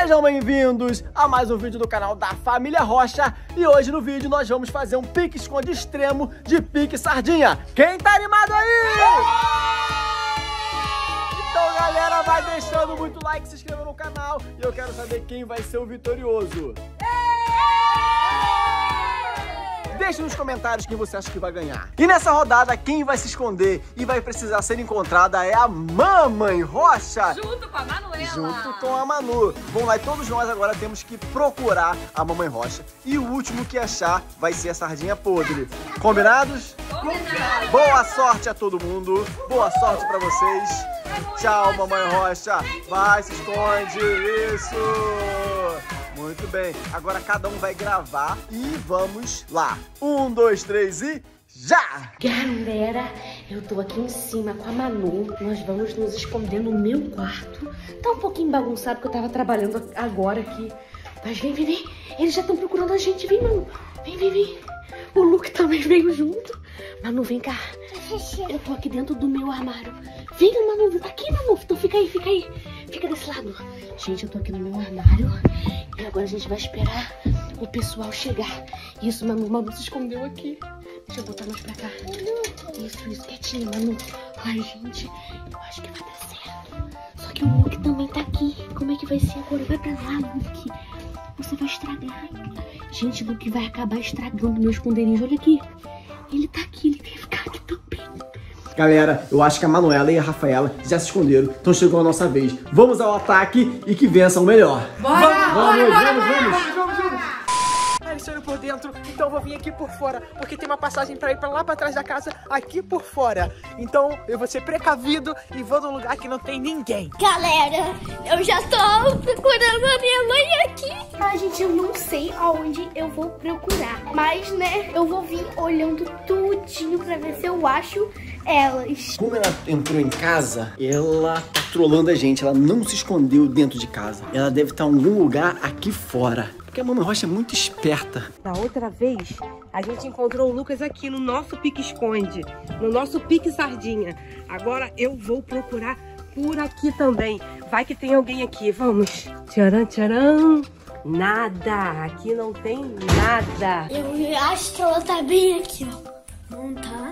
Sejam bem-vindos a mais um vídeo do canal da Família Rocha. E hoje no vídeo nós vamos fazer um pique-esconde extremo de pique sardinha. Quem tá animado aí? Então galera, vai deixando muito like, se inscreva no canal. E eu quero saber quem vai ser o vitorioso. Deixe nos comentários quem você acha que vai ganhar. E nessa rodada, quem vai se esconder e vai precisar ser encontrada é a Mamãe Rocha. Junto com a Manuela. Junto com a Manu. Vamos lá, e todos nós agora temos que procurar a Mamãe Rocha. E o último que achar vai ser a sardinha podre. Combinados? Combinado. Boa sorte a todo mundo. Boa sorte pra vocês. Tchau, Mamãe Rocha. Vai, se esconde. Isso. Muito bem, agora cada um vai gravar e vamos lá. 1, 2, 3 e já! Galera, eu tô aqui em cima com a Manu. Nós vamos nos esconder no meu quarto. Tá um pouquinho bagunçado porque eu tava trabalhando agora aqui. Mas vem, vem, vem. Eles já estão procurando a gente. Vem, Manu. Vem, vem, vem. O Luke também veio junto. Manu, vem cá. Eu tô aqui dentro do meu armário. Vem, Manu. Tá aqui, Manu. Então fica aí, fica aí. Fica desse lado. Gente, eu tô aqui no meu armário. E agora a gente vai esperar o pessoal chegar. Isso, Manu. Manu se escondeu aqui. Deixa eu botar mais pra cá. Isso, quietinho, Manu. Ai, gente, eu acho que vai dar certo. Só que o Luke também tá aqui. Como é que vai ser agora? Vai pra lá, Luke. Você vai estragar. Gente, o Luke vai acabar estragando meu esconderijo. Olha aqui. Ele tá aqui, ele quer ficar aqui também. Galera, eu acho que a Manuela e a Rafaela já se esconderam. Então chegou a nossa vez. Vamos ao ataque e que vença o melhor. Bora! Vamos! Eles estão indo por dentro, então eu vou vir aqui por fora, porque tem uma passagem pra ir pra lá pra trás da casa, aqui por fora. Então eu vou ser precavido e vou num lugar que não tem ninguém. Galera, eu já tô procurando a minha mãe aqui. Ah, gente, eu não sei aonde eu vou procurar, mas, né, eu vou vir olhando tudinho pra ver se eu acho elas. Como ela entrou em casa, ela tá trolando a gente. Ela não se escondeu dentro de casa. Ela deve estar em algum lugar aqui fora. Porque a Mamãe Rocha é muito esperta. Da outra vez, a gente encontrou o Lucas aqui no nosso pique-esconde, no nosso pique sardinha. Agora eu vou procurar por aqui também. Vai que tem alguém aqui, vamos. Tcharam, tcharam. Nada, aqui não tem nada. Eu acho que ela tá bem aqui, ó. Não tá?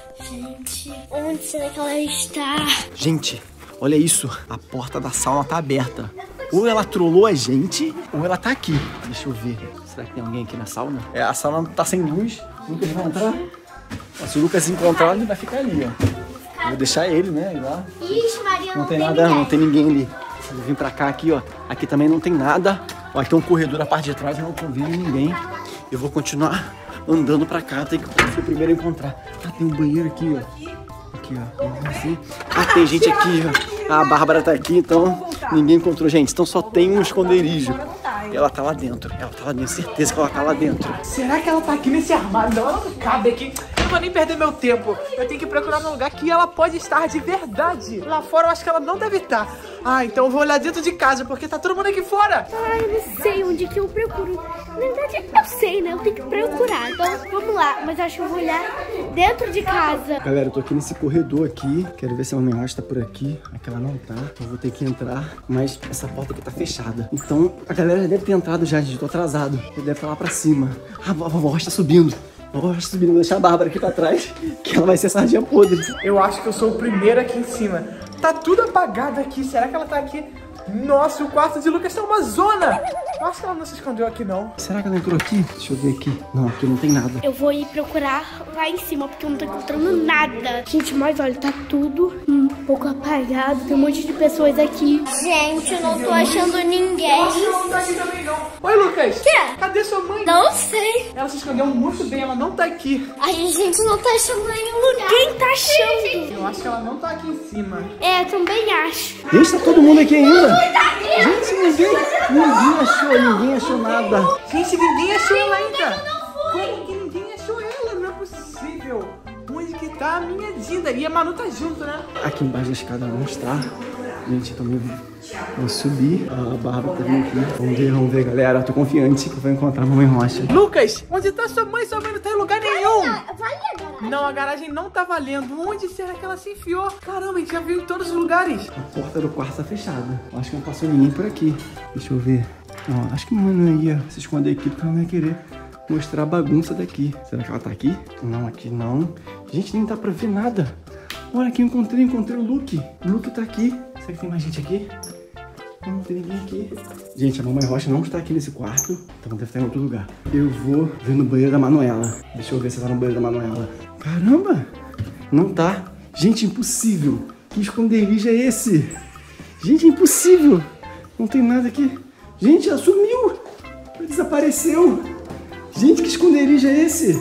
Gente, onde será que ela está? Gente, olha isso. A porta da sauna tá aberta. Ou ela trollou a gente, ou ela tá aqui. Deixa eu ver. Será que tem alguém aqui na sauna? É, a sauna tá sem luz. O Lucas vai entrar. Se o Lucas se encontrar, ele vai ficar ali, ó. Eu vou deixar ele, né? Ir lá. Ixi, Maria, Não tem nada, não tem ninguém ali. Eu vim pra cá aqui, ó. Aqui também não tem nada. Ó, aqui tem um corredor na parte de trás, eu não tô vendo ninguém. Eu vou continuar andando pra cá, tem que ser o primeiro a encontrar. Ah, tem um banheiro aqui, ó. Aqui, ó. Vamos assim. Ah, tem gente aqui, ó. A Bárbara tá aqui, então ninguém encontrou. Gente, então só tem um esconderijo. E ela tá lá dentro. Ela tá lá dentro, certeza que ela tá lá dentro. Será que ela tá aqui nesse armário? Não, ela não cabe aqui. Eu não vou nem perder meu tempo. Eu tenho que procurar num lugar que ela pode estar de verdade. Lá fora eu acho que ela não deve estar. Ah, então eu vou olhar dentro de casa, porque tá todo mundo aqui fora. Ah, eu não sei onde que eu procuro. Na verdade, eu sei, né? Eu tenho que procurar. Então, vamos lá. Mas acho que eu vou olhar dentro de casa. Galera, eu tô aqui nesse corredor aqui. Quero ver se a Mamãe Rocha tá por aqui. Aqui ela não tá. Eu vou ter que entrar. Mas essa porta aqui tá fechada. Então, a galera já deve ter entrado já, gente. Eu tô atrasado. Eu deve estar lá pra cima. Ah, a vovó Rocha tá subindo. A vovó Rocha tá subindo. Vou deixar a Bárbara aqui pra trás, que ela vai ser sardinha podre. Eu acho que eu sou o primeiro aqui em cima. Tá tudo apagado aqui. Será que ela tá aqui? Nossa, o quarto de Lucas tá uma zona. Eu acho que ela não se escondeu aqui, não. Será que ela entrou aqui? Deixa eu ver aqui. Não, aqui não tem nada. Eu vou ir procurar lá em cima, porque eu não tô encontrando nada. Gente, mas olha, tá tudo um pouco apagado. Tem um monte de pessoas aqui. Gente, eu não tô achando ninguém. Ela não tá aqui também, não. Oi, Lucas. Quê? Cadê sua mãe? Não sei. Ela se escondeu muito bem, ela não tá aqui. Ai, gente, não tá achando nenhum lugar. Quem tá achando? Eu acho que ela não tá aqui em cima. É, também acho. Gente, tá todo mundo aqui ainda. Gente, ninguém achou nada. Gente, ninguém achou ela ainda. Como que ninguém achou ela? Não é possível. Onde que tá a minha Dinda? E a Manu tá junto, né? Aqui embaixo da escada não está. Gente, eu também vou subir. A Bárbara tá vindo aqui. Vamos ver, galera. Eu tô confiante que eu vou encontrar a Mamãe Rocha. Lucas, onde tá sua mãe? Sua mãe não tá em lugar nenhum. Vai agora. Não, a garagem não tá valendo. Onde será que ela se enfiou? Caramba, a gente já viu em todos os lugares. A porta do quarto tá fechada. Acho que não passou ninguém por aqui. Deixa eu ver. Não, acho que a mamãe não ia se esconder aqui porque ela não ia querer mostrar a bagunça daqui. Será que ela tá aqui? Não, aqui não. Gente, nem dá pra ver nada. Olha aqui, encontrei o Luke. O Luke tá aqui. Será que tem mais gente aqui? Não tem ninguém aqui. Gente, a mamãe Rocha não está aqui nesse quarto. Então deve estar em outro lugar. Eu vou ver no banheiro da Manuela. Deixa eu ver se tá no banheiro da Manuela. Caramba! Não tá. Gente, impossível. Que esconderijo é esse? Gente, impossível. Não tem nada aqui. Gente, ela sumiu. Ela desapareceu. Gente, que esconderijo é esse?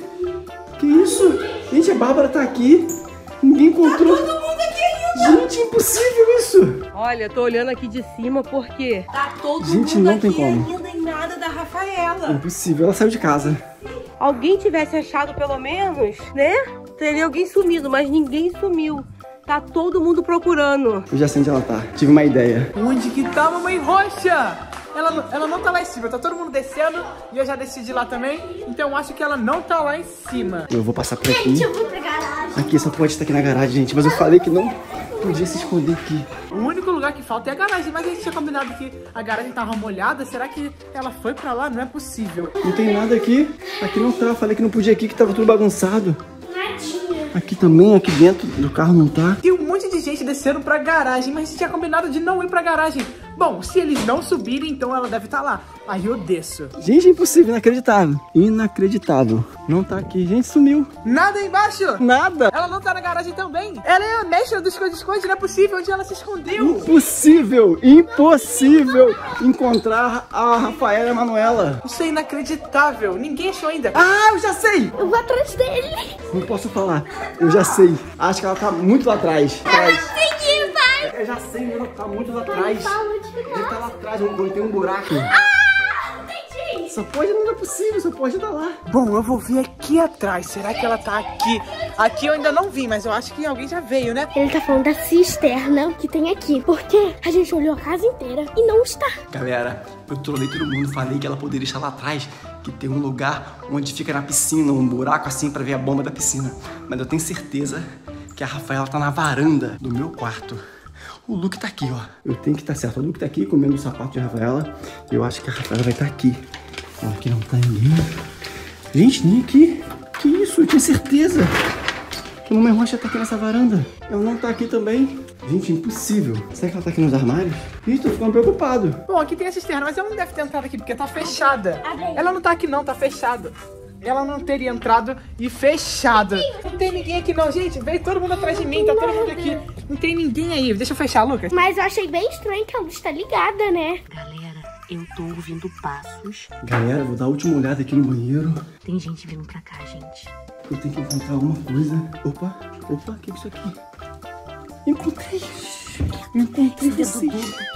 Que isso? Gente, a Bárbara tá aqui. Ninguém encontrou. Tá todo mundo aqui ainda. Gente, impossível isso. Olha, tô olhando aqui de cima porque tá todo Gente, mundo não tem aqui como. ainda e nada da Rafaela. Impossível, ela saiu de casa. Alguém tivesse achado pelo menos, né? Teria alguém sumido, mas ninguém sumiu. Tá todo mundo procurando. Eu já sei onde ela tá. Tive uma ideia. Onde que tá a mamãe Rocha? Ela não tá lá em cima, tá todo mundo descendo e eu já desci de lá também, então eu acho que ela não tá lá em cima. Eu vou passar por aqui. Gente, eu vou pra garagem. Aqui, só pode estar aqui na garagem, gente, mas eu falei que não podia se esconder aqui. O único lugar que falta é a garagem, mas a gente tinha combinado que a garagem tava molhada, será que ela foi pra lá? Não é possível. Não tem nada aqui. Aqui não tá, eu falei que não podia aqui, que tava tudo bagunçado. Nadinha. Aqui também, aqui dentro do carro não tá. Tem um monte de gente descendo pra garagem, mas a gente tinha combinado de não ir pra garagem. Bom, se eles não subirem, então ela deve estar lá. Aí eu desço. Gente, é impossível, inacreditável. Inacreditável. Não tá aqui, gente, sumiu. Nada aí embaixo? Nada. Ela não tá na garagem também? Ela é a mestra do esconde-esconde, não é possível. Onde ela se escondeu? Impossível, impossível encontrar a Rafaela e a Manuela. Isso é inacreditável. Ninguém achou ainda. Ah, eu já sei. Eu vou atrás dele. Não posso falar. Eu já sei. Acho que ela tá muito lá atrás. Entendi, pai. Eu já sei, ela tá muito lá atrás. Ele tá lá atrás, onde tem um buraco. Entendi. Só pode, não é possível, só pode estar lá. Bom, eu vou ver aqui atrás. Será que ela tá aqui? Aqui eu ainda não vi, mas eu acho que alguém já veio, né? Ele tá falando da cisterna que tem aqui. Porque a gente olhou a casa inteira e não está. Galera, eu trolei todo mundo, falei que ela poderia estar lá atrás, que tem um lugar onde fica na piscina, um buraco assim pra ver a bomba da piscina. Mas eu tenho certeza que a Rafaela tá na varanda do meu quarto. O Luke tá aqui, ó. Eu tenho que estar certo. O Luke tá aqui comendo o sapato de Rafaela. E eu acho que a Rafaela vai estar aqui. Ó, aqui não tá ninguém. Gente, nem aqui. Que isso? Eu tinha certeza que a mamãe Rocha tá aqui nessa varanda. Ela não tá aqui também. Gente, impossível. Será que ela tá aqui nos armários? Ih, tô ficando preocupado. Bom, aqui tem a cisterna, mas ela não deve ter entrado aqui, porque tá fechada. Abre aí. Ela não tá aqui não, tá fechada. Ela não teria entrado e fechado. Não tem ninguém aqui não, gente. Veio todo mundo atrás de mim, tá todo mundo aqui. Não tem ninguém aí. Deixa eu fechar, Lucas. Mas eu achei bem estranho que a luz tá ligada, né? Galera, eu tô ouvindo passos. Galera, vou dar a última olhada aqui no banheiro. Tem gente vindo pra cá, gente. Eu tenho que encontrar alguma coisa. Opa, opa, o que é isso aqui? Encontrei! Encontrei vocês!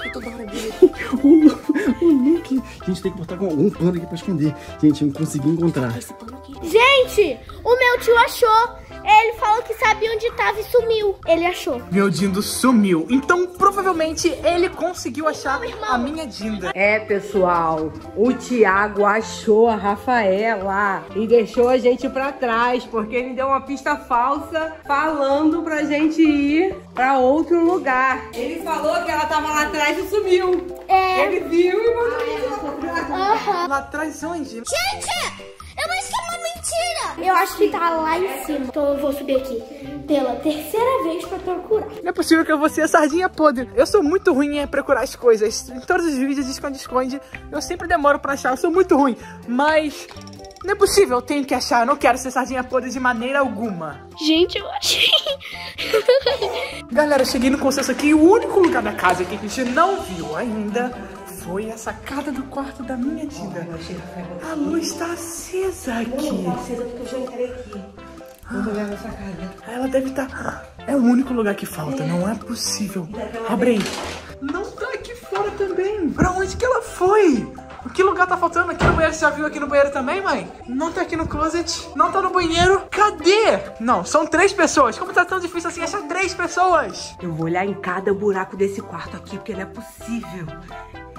O Luke! Gente, tem que botar algum pano aqui pra esconder. Gente, eu consegui encontrar. Gente, o meu tio achou. Ele falou que sabia onde tava e sumiu. Ele achou. Meu Dindo sumiu. Então, provavelmente, ele conseguiu achar a minha Dinda. É, pessoal, o Thiago achou a Rafaela e deixou a gente pra trás, porque ele deu uma pista falsa falando pra gente ir pra outro lugar. Ele falou que ela tava lá atrás e sumiu. É. Ele viu e mandou a gente lá pra trás. Aham. Lá atrás onde? Gente, eu vou estar uma mentira. Eu acho que tá lá em cima. Então eu vou subir aqui pela terceira vez pra procurar. Não é possível que eu vou ser a sardinha podre. Eu sou muito ruim em procurar as coisas. Em todos os vídeos de esconde-esconde, eu sempre demoro pra achar. Eu sou muito ruim. Mas não é possível, eu tenho que achar. Eu não quero ser sardinha podre de maneira alguma. Gente, eu achei. Galera, eu cheguei no consenso aqui. O único lugar da casa que a gente não viu ainda foi a sacada do quarto da minha Dinda. A luz tá acesa aqui. Acesa porque eu já entrei aqui. Vamos olhar na sacada. Ela deve estar... É o único lugar que falta, não é possível. Abre aí. Não tá aqui fora também. Pra onde que ela foi? Que lugar tá faltando? Aqui no banheiro, você já viu aqui no banheiro também, mãe? Não tá aqui no closet, não tá no banheiro. Cadê? Não, são 3 pessoas. Como tá tão difícil assim achar 3 pessoas? Eu vou olhar em cada buraco desse quarto aqui, porque não é possível.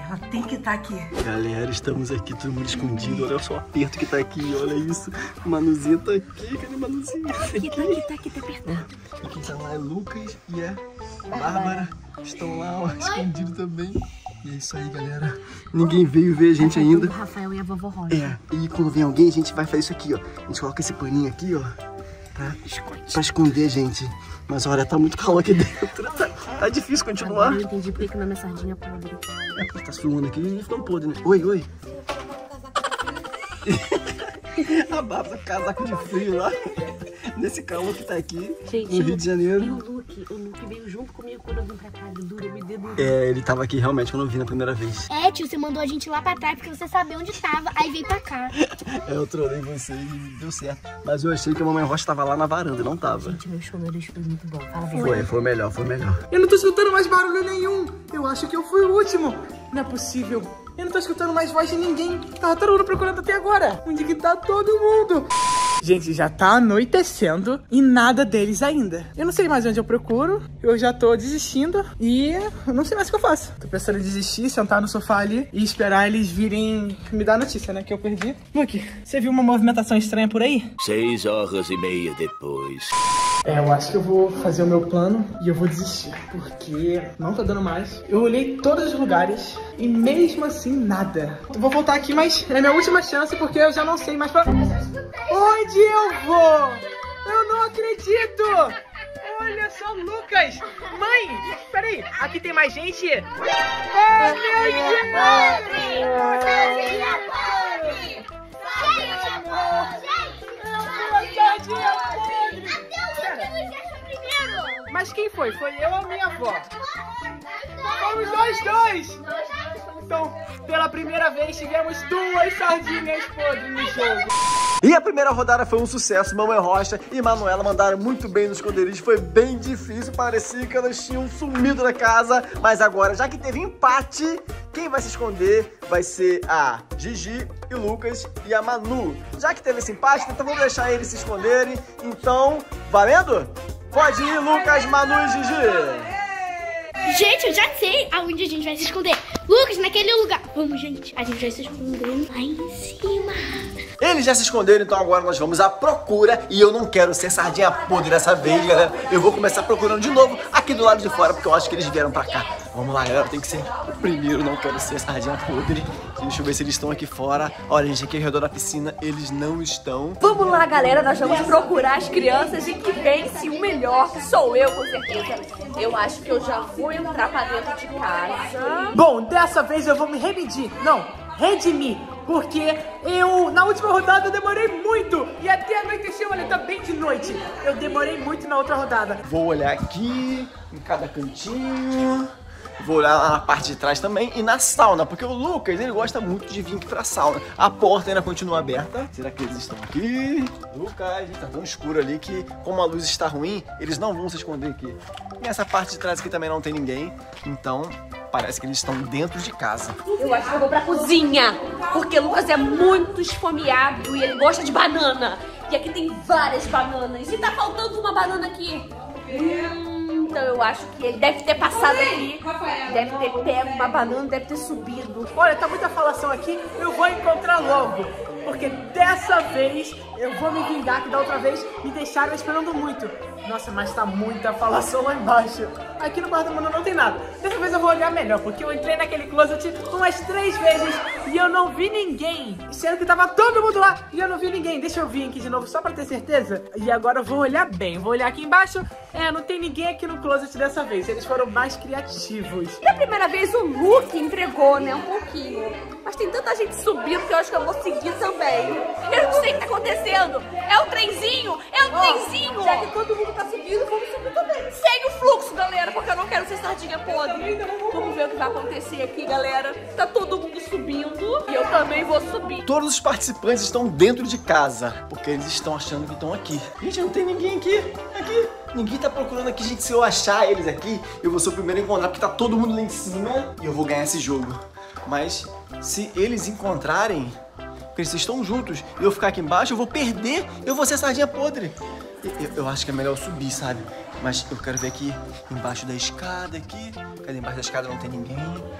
Ela tem que estar aqui. Galera, estamos aqui, todo mundo escondido. Olha só o aperto que tá aqui, olha isso. Manuzinha tá aqui, cadê Manuzinha? Tá aqui, tá apertado. E quem tá lá é Lucas e a Bárbara. Estão lá, ó, escondidos também. E é isso aí, galera. Ninguém veio ver a gente ainda. O Rafael e a vovó Rosa. É, e quando vem alguém, a gente vai fazer isso aqui, ó. A gente coloca esse paninho aqui, ó, pra esconder a gente. Mas olha, tá muito calor aqui dentro. Tá difícil continuar. Agora eu entendi por que o nome é sardinha podre. É, porque tá filmando aqui e ficou podre, né? Oi, oi. A Bárbara com casaco de frio lá. Nesse calor que tá aqui, gente, no Rio de Janeiro. E o Luke veio junto comigo quando eu vim pra cá. Ele durou, me dedurou. É, ele tava aqui realmente quando eu vi na primeira vez. É, tio, você mandou a gente lá pra trás porque você sabia onde tava, aí veio pra cá. É, eu trolei você e deu certo. Mas eu achei que a Mamãe Rocha tava lá na varanda, não tava. Gente, meu show no Eros foi muito bom. Fala a verdade. Foi melhor, foi melhor. Eu não tô escutando mais barulho nenhum. Eu acho que eu fui o último. Não é possível. Eu não tô escutando mais voz de ninguém. Tava todo mundo procurando até agora. Onde que tá todo mundo? Gente, já tá anoitecendo e nada deles ainda. Eu não sei mais onde eu procuro. Eu já tô desistindo e eu não sei mais o que eu faço. Tô pensando em desistir, sentar no sofá ali e esperar eles virem me dar a notícia, né? Que eu perdi. Luke, você viu uma movimentação estranha por aí? 6h30 depois. É, eu acho que eu vou fazer o meu plano e eu vou desistir, porque não tá dando mais. Eu olhei todos os lugares e mesmo assim nada. Eu vou voltar aqui, mas é a minha última chance porque eu já não sei mais pra onde eu vou. Eu não acredito. Olha só, Lucas. Mãe, peraí, aqui tem mais gente? Oh, meu Deus! Mas quem foi? Foi eu ou minha avó? Fomos nós dois! Então, pela primeira vez, tivemos 2 sardinhas podres no jogo. E a primeira rodada foi um sucesso. Mamãe Rocha e Manuela mandaram muito bem no esconderijo. Foi bem difícil, parecia que elas tinham sumido da casa. Mas agora, já que teve empate, quem vai se esconder vai ser a Gigi e o Lucas e a Manu. Já que teve esse empate, então vamos deixar eles se esconderem. Então, valendo? Pode ir, Lucas, Manu e Gigi. Gente, eu já sei aonde a gente vai se esconder. Lucas, naquele lugar. Vamos, gente. A gente vai se esconder lá em cima. Eles já se esconderam, então agora nós vamos à procura. E eu não quero ser sardinha podre dessa vez, galera. Eu vou começar procurando de novo aqui do lado de fora, porque eu acho que eles vieram pra cá. Vamos lá, galera, tem que ser o primeiro, não quero ser sardinha podre. Deixa eu ver se eles estão aqui fora. Olha, gente, aqui ao redor da piscina, eles não estão. Vamos lá, galera, nós vamos procurar as crianças e que vence o melhor, que sou eu, com certeza. Eu acho que eu já vou entrar pra dentro de casa. Bom, dessa vez eu vou me redimir. Não, redimir. Porque eu, na última rodada, eu demorei muito. E até anoitecer, olha, tá bem de noite. Eu demorei muito na outra rodada. Vou olhar aqui, em cada cantinho. Vou olhar lá na parte de trás também e na sauna, porque o Lucas, ele gosta muito de vir aqui pra sauna. A porta ainda continua aberta. Será que eles estão aqui? Lucas, tá tão escuro ali que, como a luz está ruim, eles não vão se esconder aqui. E essa parte de trás aqui também não tem ninguém, então parece que eles estão dentro de casa. Eu acho que eu vou pra cozinha, porque o Lucas é muito esfomeado e ele gosta de banana. E aqui tem várias bananas. E tá faltando uma banana aqui. Então eu acho que ele deve ter passado aqui, deve ter pego uma banana, deve ter subido. Olha, tá muita falação aqui, eu vou encontrar logo. Porque dessa vez eu vou me vingar, que da outra vez me deixaram esperando muito. Nossa, mas tá muita falação lá embaixo. Aqui no quarto do mundo não tem nada. Dessa vez eu vou olhar melhor, porque eu entrei naquele closet umas 3 vezes e eu não vi ninguém. Sendo que tava todo mundo lá e eu não vi ninguém. Deixa eu vir aqui de novo só pra ter certeza. E agora eu vou olhar bem. Vou olhar aqui embaixo. É, não tem ninguém aqui no closet dessa vez. Eles foram mais criativos. Da primeira vez o Luke entregou, né, um pouquinho. Mas tem tanta gente subindo que eu acho que eu vou seguir também. Eu não sei o que tá acontecendo. É o trenzinho, é o trenzinho. Já que todo mundo tá subindo, vamos subir também. Segue o fluxo, galera, porque eu não quero ser sardinha podre. Vamos ver o que vai acontecer aqui, galera. Tá todo mundo subindo e eu também vou subir. Todos os participantes estão dentro de casa, porque eles estão achando que estão aqui. Gente, não tem ninguém aqui. Ninguém tá procurando aqui, gente. Se eu achar eles aqui, eu vou ser o primeiro a encontrar, porque tá todo mundo lá em cima e eu vou ganhar esse jogo. Mas se eles encontrarem, porque eles estão juntos, e eu ficar aqui embaixo, eu vou perder, eu vou ser sardinha podre. Eu acho que é melhor eu subir, sabe? Mas eu quero ver aqui embaixo da escada aqui. Cadê embaixo da escada? Não tem ninguém.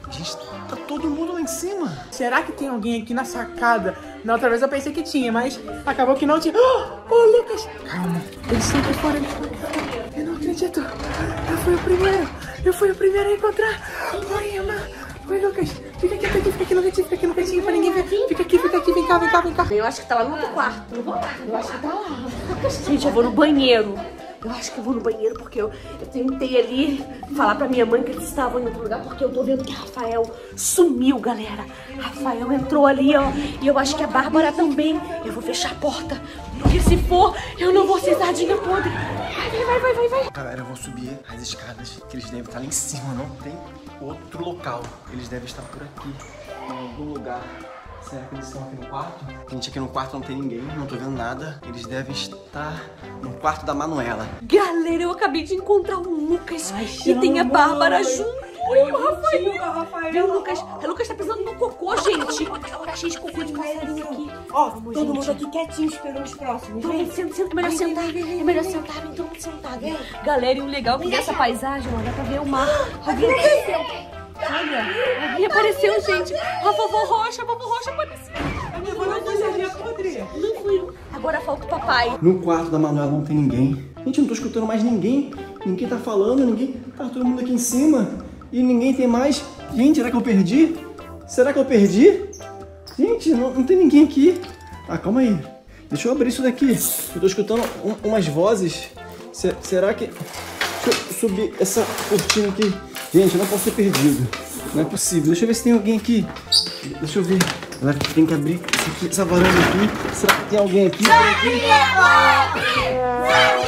Gente, tá todo mundo lá em cima. Será que tem alguém aqui na sacada? Na outra vez eu pensei que tinha, mas acabou que não tinha. Ô, Lucas! Calma, eles estão aqui fora. Eu não acredito. Eu fui o primeiro a encontrar. Oi, Emma. Oi, Lucas. Fica aqui no cantinho pra ninguém ver. Fica aqui, vem cá. Eu acho que tá lá no outro quarto. Eu vou lá. Eu acho que tá lá. Gente, eu vou no banheiro. Eu acho que eu vou no banheiro porque eu tentei ali falar pra minha mãe que eles estavam em outro lugar, porque eu tô vendo que Rafael sumiu, galera. Rafael entrou ali, ó. E eu acho que a Bárbara também. Eu vou fechar a porta, porque se for, eu não vou ser sardinha podre. Vai. Galera, eu vou subir as escadas, que eles devem estar lá em cima, não tem outro local. Eles devem estar por aqui, em algum lugar. Será que eles estão aqui no quarto? Gente, aqui no quarto não tem ninguém, não tô vendo nada. Eles devem estar no quarto da Manuela. Galera, eu acabei de encontrar o Lucas e tem a Bárbara junto. Oi, o Rafael. Viu, Lucas? O Lucas tá precisando no cocô, gente. Tá cheio de cocô de passarinho aqui. Ó, todo mundo aqui quietinho esperando os próximos. Todo mundo senta, melhor sentar. É melhor sentar, vem todo mundo sentado. Galera, e o legal é que dessa paisagem, ó, dá pra ver o mar. Alguém apareceu. Olha, alguém apareceu, gente. A vovó Rocha apareceu. A minha avó não foi sardinha podre. Não fui eu. Agora falta o papai. No quarto da Manuela não tem ninguém. Gente, eu não tô escutando mais ninguém. Ninguém tá falando, ninguém. Tá todo mundo aqui em cima. E ninguém tem mais. Gente, será que eu perdi? Gente, não tem ninguém aqui. Ah, calma aí. Deixa eu abrir isso daqui. Eu tô escutando umas vozes. Será que... Deixa eu subir essa cortina aqui. Gente, eu não posso ser perdido. Não é possível. Deixa eu ver se tem alguém aqui. Deixa eu ver. Galera, tem que abrir essa varanda aqui. Será que tem alguém aqui?